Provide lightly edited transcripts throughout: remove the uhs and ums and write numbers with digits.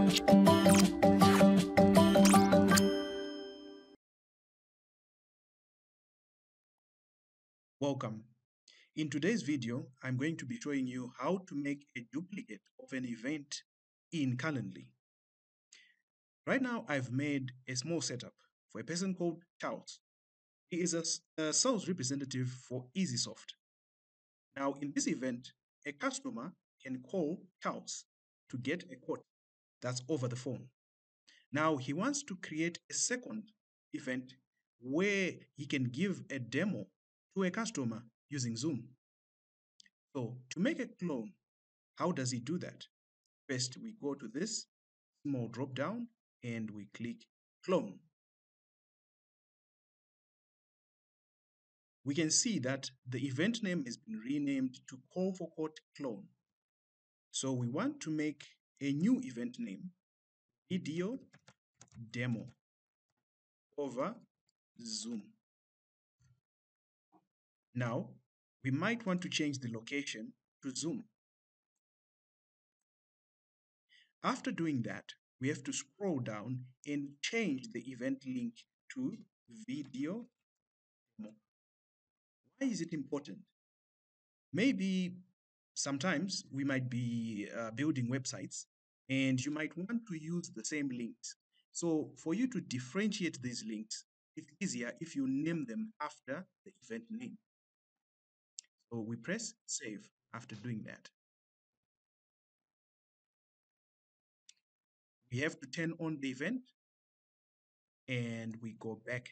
Welcome. In today's video, I'm going to be showing you how to make a duplicate of an event in Calendly. Right now, I've made a small setup for a person called Charles. He is a sales representative for EasySoft. Now, in this event, a customer can call Charles to get a quote that's over the phone. Now, he wants to create a second event where he can give a demo to a customer using Zoom. So to make a clone, how does he do that? First, we go to this small drop down and we click clone. We can see that the event name has been renamed to call for quote clone. So we want to make a new event name, video demo over Zoom. Now, we might want to change the location to Zoom. After doing that, we have to scroll down and change the event link to video demo. Why is it important? Maybe sometimes we might be building websites and you might want to use the same links. So for you to differentiate these links, it's easier if you name them after the event name. So we press save after doing that. We have to turn on the event and we go back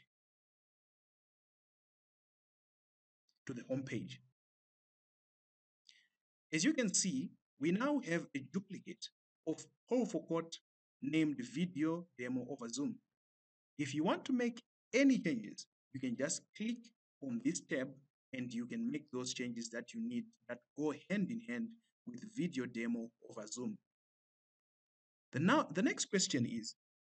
to the home page. As you can see, we now have a duplicate of call for quote named video demo over Zoom. If you want to make any changes, you can just click on this tab and you can make those changes that you need that go hand in hand with video demo over Zoom. The next question is,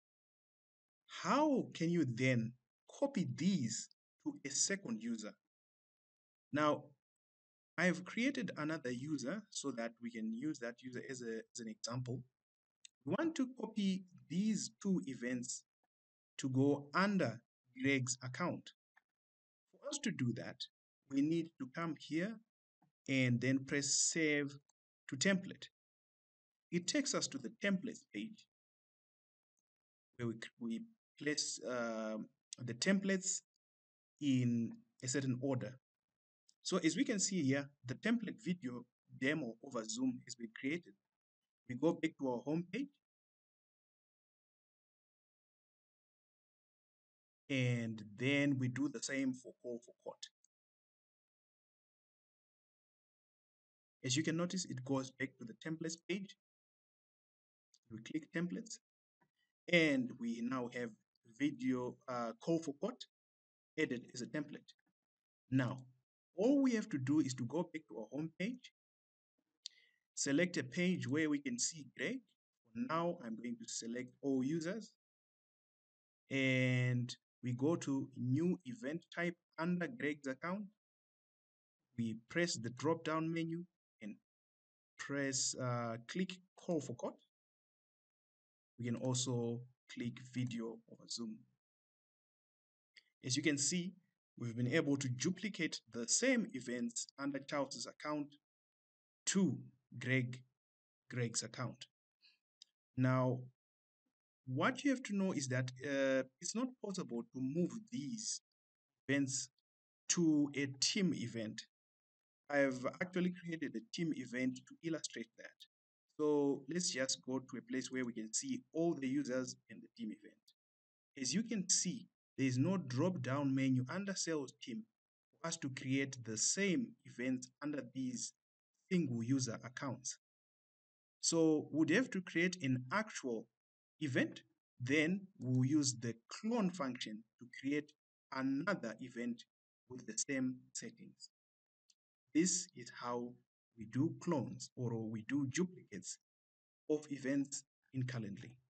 how can you then copy these to a second user? Now, I've created another user so that we can use that user as an example. We want to copy these two events to go under Greg's account. For us to do that, we need to come here and then press Save to Template. It takes us to the Templates page where we place the templates in a certain order. So as we can see here, the template video demo over Zoom has been created. We go back to our home page and then we do the same for call for quote. As you can notice, it goes back to the templates page. We click templates and we now have video call for quote added as a template. Now, all we have to do is to go back to our home page, select a page where we can see Greg. For now, I'm going to select all users and we go to new event type under Greg's account. We press the drop down menu and press click call for quote. We can also click video over Zoom. As you can see, we've been able to duplicate the same events under Charles's account to Greg's account. Now, what you have to know is that it's not possible to move these events to a team event. I've actually created a team event to illustrate that. So let's just go to a place where we can see all the users in the team event. As you can see, there is no drop-down menu under sales team for us to create the same events under these single user accounts. So we'd have to create an actual event, then we'll use the clone function to create another event with the same settings. This is how we do clones or we do duplicates of events in Calendly.